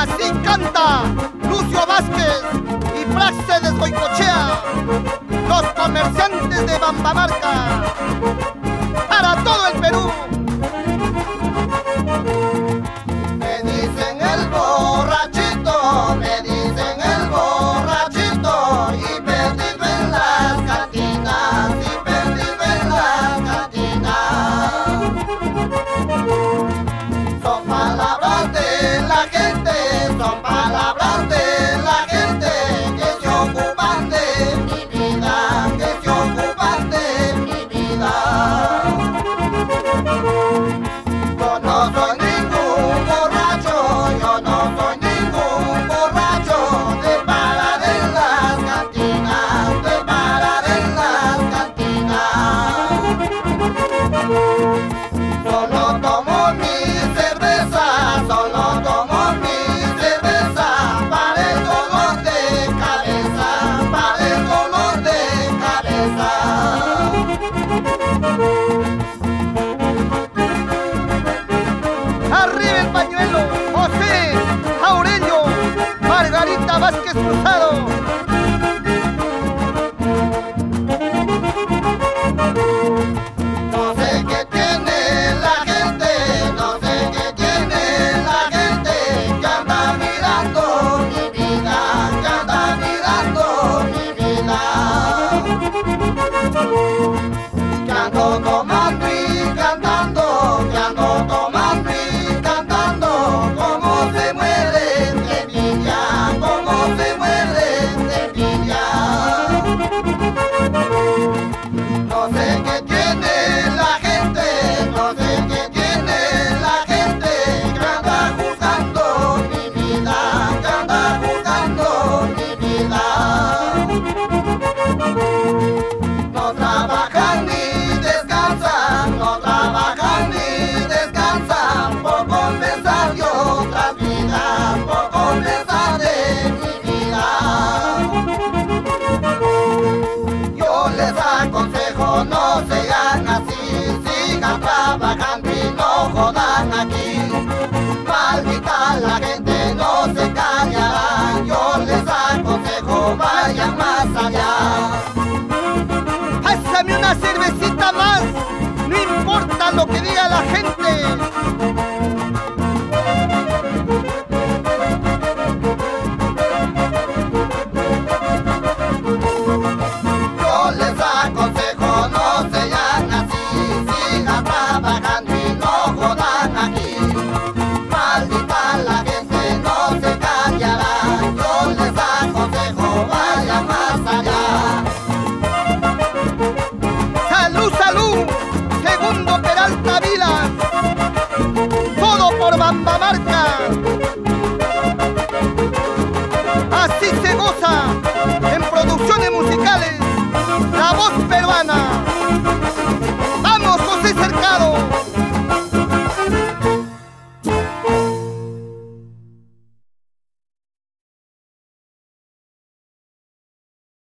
Así canta Lucio Vázquez y Praxedes Goicoechea, los comerciantes de Bambamarca, para todo el Perú. Me dicen el borrachito, me dicen el borrachito, y perdido en las cantinas, y perdido en las cantinas. Son palabras de la gente, son palabras de la gente, que se ocupan de mi vida, que se ocupan de mi vida. Yo no soy ningún borracho, yo no soy ningún borracho, de parar en las cantinas, de parar en las cantinas. Solo tomo mi cerveza, solo tomo mi cerveza, para el dolor de cabeza, para el dolor de cabeza. Arriba el pañuelo, José Aurelio Margarita Vázquez Cruzado.